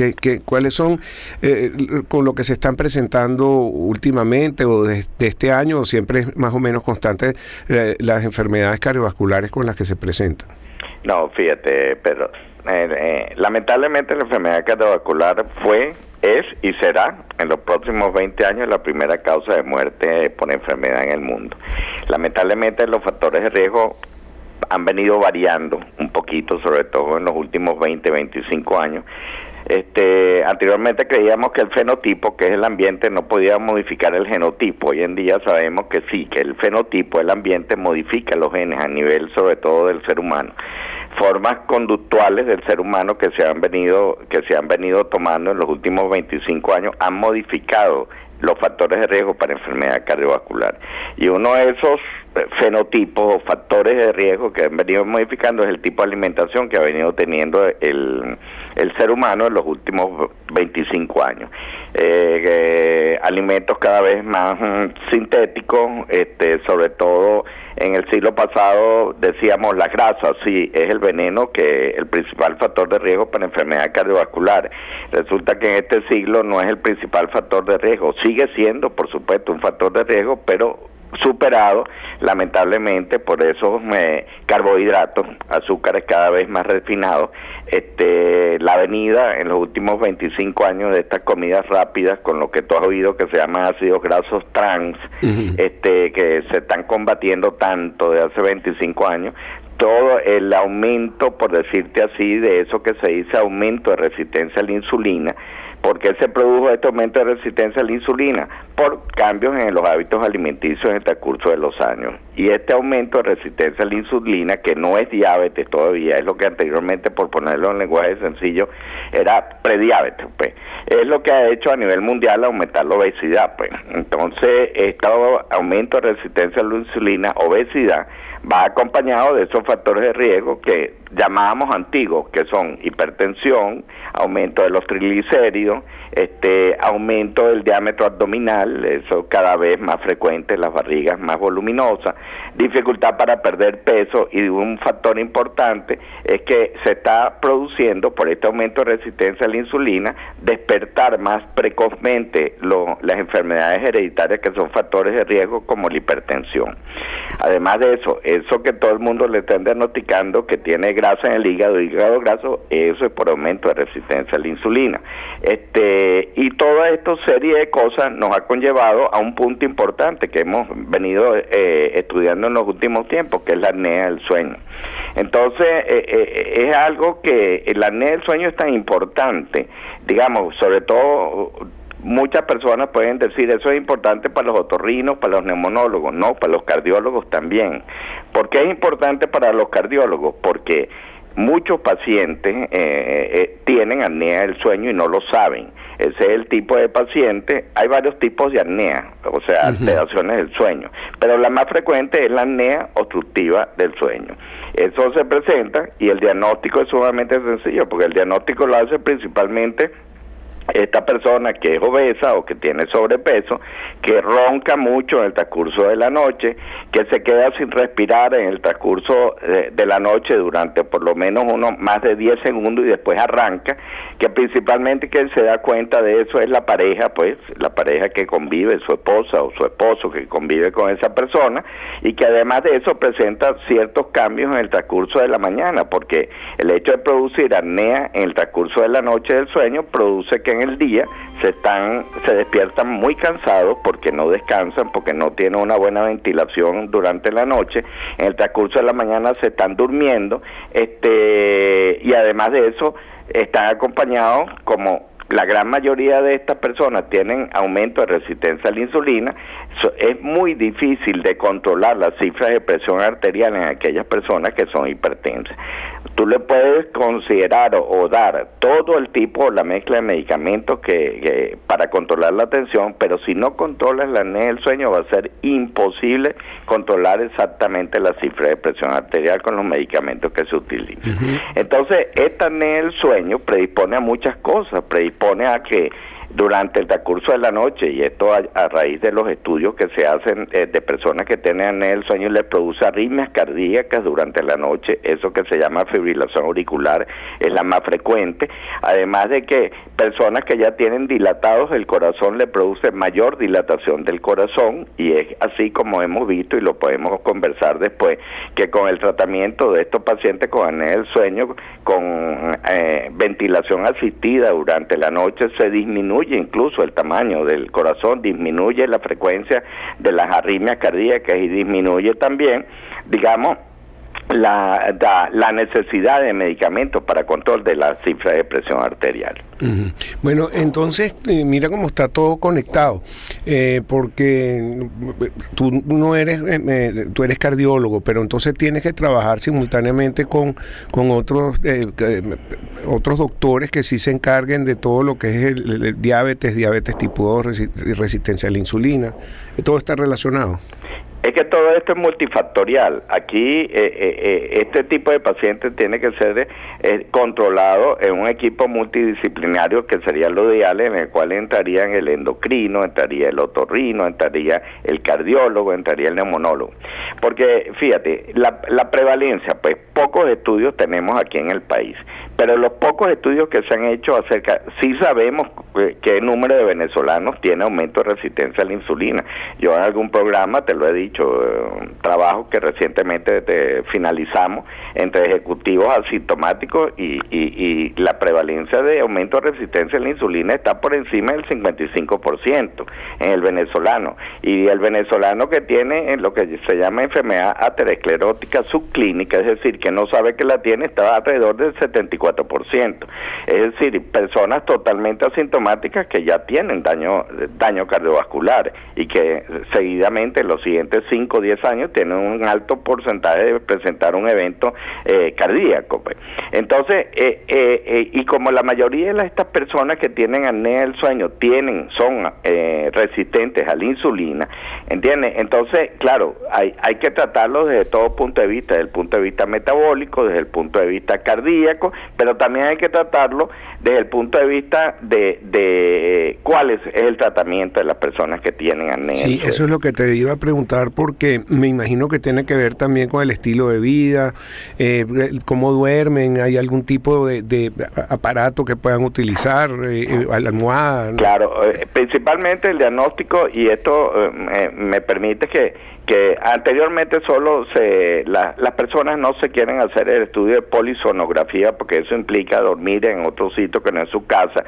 ¿Cuáles son con lo que se están presentando últimamente o de este año, o siempre es más o menos constante las enfermedades cardiovasculares con las que se presentan? No, fíjate, pero lamentablemente la enfermedad cardiovascular es y será en los próximos 20 años la primera causa de muerte por enfermedad en el mundo. Lamentablemente los factores de riesgo han venido variando un poquito, sobre todo en los últimos 20, 25 años. Anteriormente creíamos que el fenotipo, que es el ambiente, no podía modificar el genotipo. Hoy en día sabemos que sí, que el fenotipo, el ambiente, modifica los genes a nivel sobre todo del ser humano. Formas conductuales del ser humano que se han venido tomando en los últimos 25 años han modificado los factores de riesgo para enfermedad cardiovascular. Y uno de esos fenotipos o factores de riesgo que han venido modificando es el tipo de alimentación que ha venido teniendo el ser humano en los últimos 25 años. Alimentos cada vez más sintéticos, sobre todo en el siglo pasado decíamos las grasas, sí, es el veneno, que el principal factor de riesgo para enfermedad cardiovascular. Resulta que en este siglo no es el principal factor de riesgo, sigue siendo por supuesto un factor de riesgo, pero superado lamentablemente por esos carbohidratos, azúcares cada vez más refinados, la venida en los últimos 25 años de estas comidas rápidas, con lo que tú has oído que se llaman ácidos grasos trans, que se están combatiendo tanto de hace 25 años, todo el aumento, por decirte así, de eso que se dice aumento de resistencia a la insulina. ¿Por qué se produjo este aumento de resistencia a la insulina? Por cambios en los hábitos alimenticios en el transcurso de los años. Y este aumento de resistencia a la insulina, que no es diabetes todavía, es lo que anteriormente, por ponerlo en lenguaje sencillo, era prediabetes, pues. Es lo que ha hecho a nivel mundial aumentar la obesidad, pues. Entonces, este aumento de resistencia a la insulina, obesidad, va acompañado de esos factores de riesgo que llamábamos antiguos, que son hipertensión, aumento de los triglicéridos, aumento del diámetro abdominal, eso cada vez más frecuente, las barrigas más voluminosas, dificultad para perder peso, y un factor importante es que se está produciendo por este aumento de resistencia a la insulina despertar más precozmente las enfermedades hereditarias que son factores de riesgo como la hipertensión. Además de eso que todo el mundo le están diagnosticando que tiene grasa en el hígado graso, eso es por aumento de resistencia a la insulina. Y toda esta serie de cosas nos ha conllevado a un punto importante que hemos venido estudiando en los últimos tiempos, que es la apnea del sueño. Entonces, es algo que la apnea del sueño es tan importante, digamos, sobre todo. Muchas personas pueden decir, eso es importante para los otorrinos, para los neumonólogos. No, para los cardiólogos también. ¿Por qué es importante para los cardiólogos? Porque muchos pacientes tienen apnea del sueño y no lo saben. Ese es el tipo de paciente. Hay varios tipos de apnea, o sea, alteraciones del sueño, pero la más frecuente es la apnea obstructiva del sueño. Eso se presenta y el diagnóstico es sumamente sencillo, porque el diagnóstico lo hace principalmente esta persona que es obesa o que tiene sobrepeso, que ronca mucho en el transcurso de la noche, que se queda sin respirar en el transcurso de la noche durante por lo menos más de 10 segundos y después arranca, que principalmente quien se da cuenta de eso es la pareja, pues, la pareja que convive, su esposa o su esposo que convive con esa persona, y que además de eso presenta ciertos cambios en el transcurso de la mañana, porque el hecho de producir apnea en el transcurso de la noche del sueño produce que en el día se despiertan muy cansados porque no descansan, porque no tienen una buena ventilación durante la noche. En el transcurso de la mañana se están durmiendo, y además de eso están acompañados, como la gran mayoría de estas personas tienen aumento de resistencia a la insulina, es muy difícil de controlar las cifras de presión arterial en aquellas personas que son hipertensas. Tú le puedes considerar o dar todo el tipo, la mezcla de medicamentos que para controlar la tensión, pero si no controlas la apnea del sueño va a ser imposible controlar exactamente la cifra de presión arterial con los medicamentos que se utilizan. Entonces, esta apnea del sueño predispone a muchas cosas, predispone expone a que durante el transcurso de la noche, y esto a raíz de los estudios que se hacen de personas que tienen apnea del sueño, les produce arritmias cardíacas durante la noche, eso que se llama fibrilación auricular es la más frecuente, además de que personas que ya tienen dilatados el corazón le produce mayor dilatación del corazón, y es así como hemos visto, y lo podemos conversar después, que con el tratamiento de estos pacientes con apnea del sueño, con ventilación asistida durante la noche, se disminuye incluso el tamaño del corazón, disminuye la frecuencia de las arritmias cardíacas y disminuye también, digamos, la necesidad de medicamentos para control de la cifra de presión arterial. Bueno, entonces mira cómo está todo conectado, porque tú no eres, tú eres cardiólogo, pero entonces tienes que trabajar simultáneamente con otros doctores que sí se encarguen de todo lo que es el diabetes tipo 2, resistencia a la insulina, todo está relacionado. Es que todo esto es multifactorial. Aquí este tipo de pacientes tiene que ser controlado en un equipo multidisciplinario que sería lo ideal, en el cual entrarían el endocrino, entraría el otorrino, entraría el cardiólogo, entraría el neumonólogo. Porque fíjate, la prevalencia, pues pocos estudios tenemos aquí en el país, pero los pocos estudios que se han hecho acerca, sí sabemos que el número de venezolanos tiene aumento de resistencia a la insulina. Yo en algún programa te lo he dicho, un trabajo que recientemente finalizamos entre ejecutivos asintomáticos y la prevalencia de aumento de resistencia a la insulina está por encima del 55% en el venezolano, y el venezolano que tiene lo que se llama enfermedad aterosclerótica subclínica, es decir, que no sabe que la tiene, está alrededor del 74%, es decir, personas totalmente asintomáticas que ya tienen daño cardiovascular y que seguidamente en los siguientes 5 o 10 años tienen un alto porcentaje de presentar un evento cardíaco, pues. Entonces, y como la mayoría de estas personas que tienen apnea del sueño son resistentes a la insulina, ¿entiendes? Entonces, claro, hay que tratarlo desde todo punto de vista, desde el punto de vista metabólico, desde el punto de vista cardíaco, pero también hay que tratarlo desde el punto de vista de cuál es el tratamiento de las personas que tienen apnea. Sí, eso es lo que te iba a preguntar, porque me imagino que tiene que ver también con el estilo de vida, cómo duermen, hay algún tipo de aparato que puedan utilizar, a la almohada, ¿no? Claro, principalmente el diagnóstico, y esto me permite que anteriormente solo las personas no se quieren hacer el estudio de polisonografía porque eso implica dormir en otro sitio que no es su casa.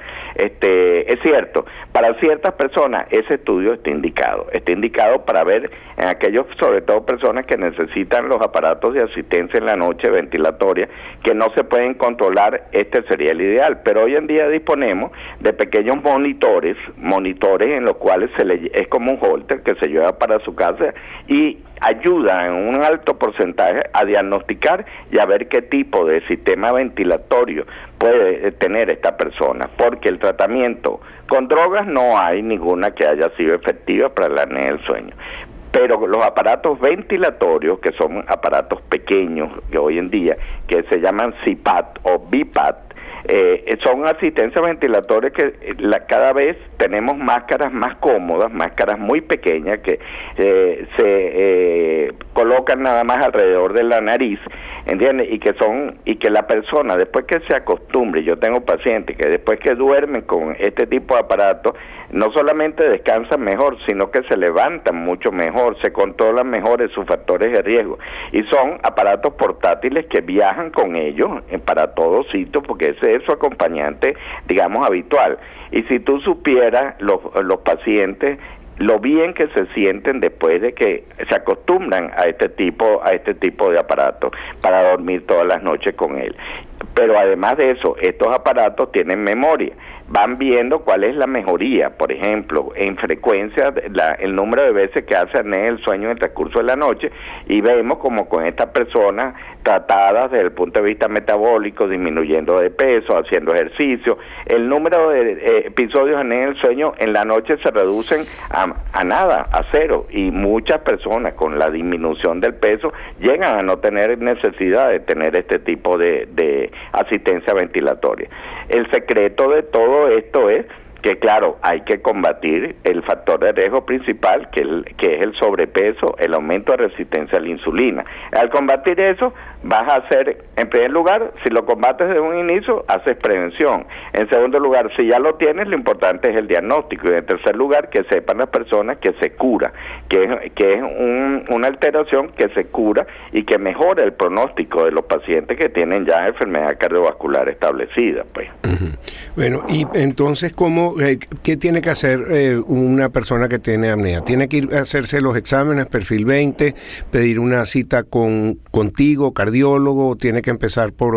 Es cierto, para ciertas personas ese estudio está indicado para ver en aquellos, sobre todo personas que necesitan los aparatos de asistencia en la noche ventilatoria, que no se pueden controlar, sería el ideal, pero hoy en día disponemos de pequeños monitores en los cuales es como un holter que se lleva para su casa y ayuda en un alto porcentaje a diagnosticar y a ver qué tipo de sistema ventilatorio puede tener esta persona, porque el tratamiento con drogas no hay ninguna que haya sido efectiva para la apnea del sueño. Pero los aparatos ventilatorios, que son aparatos pequeños que hoy en día, que se llaman CPAP o BiPAP, son asistencias ventilatorias que cada vez tenemos máscaras más cómodas, máscaras muy pequeñas que se colocan nada más alrededor de la nariz, ¿entiendes? Y que la persona, después que se acostumbre, yo tengo pacientes que después que duermen con este tipo de aparatos, no solamente descansan mejor, sino que se levantan mucho mejor, se controlan mejor sus factores de riesgo, y son aparatos portátiles que viajan con ellos para todos sitios, porque ese es su acompañante, digamos, habitual. Y si tú supieras los pacientes lo bien que se sienten después de que se acostumbran a este tipo de aparatos para dormir todas las noches con él. Pero además de eso, estos aparatos tienen memoria, van viendo cuál es la mejoría, por ejemplo, en frecuencia, el número de veces que hace apnea del sueño en el transcurso de la noche, y vemos como con estas personas tratadas desde el punto de vista metabólico, disminuyendo de peso, haciendo ejercicio, el número de episodios de apnea del sueño en la noche se reducen a nada, a cero, y muchas personas con la disminución del peso llegan a no tener necesidad de tener este tipo de asistencia ventilatoria. El secreto de todo esto es que, claro, hay que combatir el factor de riesgo principal, que es el sobrepeso, el aumento de resistencia a la insulina. Al combatir eso, vas a hacer, en primer lugar, si lo combates desde un inicio, haces prevención. En segundo lugar, si ya lo tienes, lo importante es el diagnóstico. Y en tercer lugar, que sepan las personas que se cura, que es una alteración que se cura y que mejora el pronóstico de los pacientes que tienen ya enfermedad cardiovascular establecida, pues. Bueno, y entonces, ¿qué tiene que hacer una persona que tiene apnea? ¿Tiene que ir a hacerse los exámenes, perfil 20, pedir una cita contigo, cardiólogo, tiene que empezar por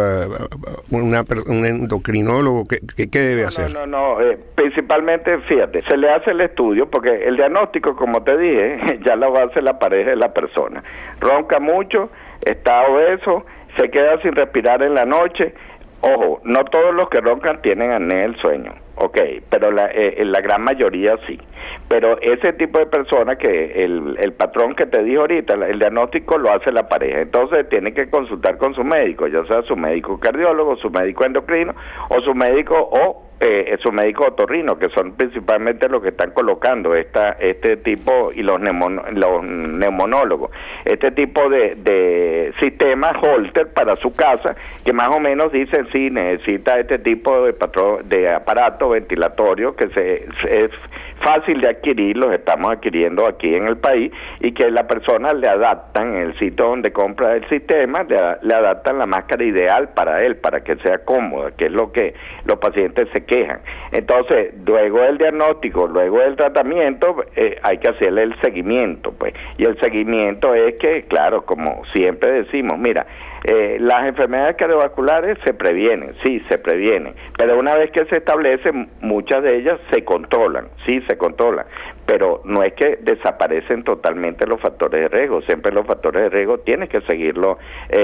un endocrinólogo? ¿Qué debe hacer? No, principalmente, fíjate, se le hace el estudio, porque el diagnóstico, como te dije, ya lo hace la pareja de la persona. Ronca mucho, está obeso, se queda sin respirar en la noche. Ojo, no todos los que roncan tienen apnea del sueño, ok, pero la gran mayoría sí. Pero ese tipo de personas, que el patrón que te dijo ahorita, el diagnóstico lo hace la pareja, entonces tiene que consultar con su médico, ya sea su médico cardiólogo, su médico endocrino o su médico otorrino, que son principalmente los que están colocando este tipo, y los neumonólogos, este tipo de sistemas Holter para su casa, que más o menos dicen sí necesita este tipo de aparato ventilatorio, que es fácil de adquirir, los estamos adquiriendo aquí en el país, y que la persona le adaptan en el sitio donde compra el sistema, le adaptan la máscara ideal para él, para que sea cómoda, que es lo que los pacientes se quejan. Entonces, luego del diagnóstico, luego del tratamiento, hay que hacerle el seguimiento, pues. Y el seguimiento es que, claro, como siempre decimos, mira, las enfermedades cardiovasculares se previenen, sí, se previenen, pero una vez que se establecen, muchas de ellas se controlan, sí, se controlan, pero no es que desaparecen totalmente los factores de riesgo, siempre los factores de riesgo tienes que seguirlo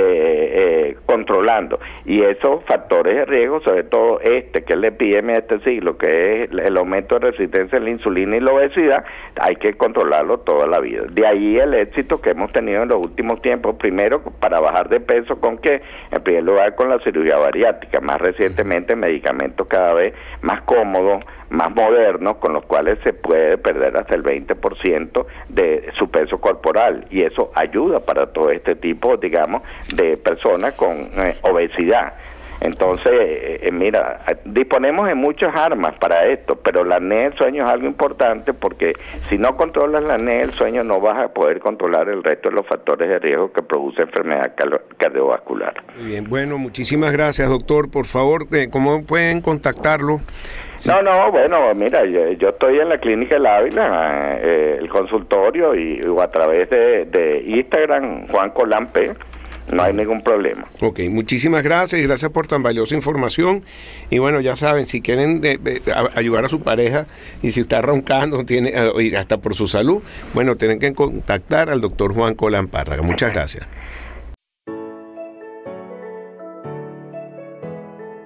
controlando, y esos factores de riesgo, sobre todo que es el epidemia de este siglo, que es el aumento de resistencia a la insulina y la obesidad, hay que controlarlo toda la vida. De ahí el éxito que hemos tenido en los últimos tiempos, primero para bajar de peso, ¿con qué? En primer lugar, con la cirugía bariátrica, más recientemente medicamentos cada vez más cómodos, más modernos, con los cuales se puede perder hasta el 20% de su peso corporal, y eso ayuda para todo este tipo, digamos, de personas con obesidad. Entonces, mira, disponemos de muchas armas para esto, pero la apnea del sueño es algo importante, porque si no controlas la apnea del sueño, no vas a poder controlar el resto de los factores de riesgo que produce enfermedad cardiovascular. Muy bien, bueno, muchísimas gracias, doctor. Por favor, ¿cómo pueden contactarlo? Sí. Bueno, mira, yo estoy en la Clínica del Ávila, el consultorio, o a través de Instagram, Juan Colán P. No hay ningún problema. Ok, muchísimas gracias, y gracias por tan valiosa información. Y bueno, ya saben, si quieren ayudar a su pareja, y si está roncando, hasta por su salud, bueno, tienen que contactar al doctor Juan Colán Párraga. Muchas gracias.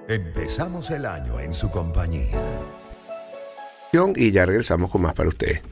Empezamos el año en su compañía. Y ya regresamos con más para ustedes.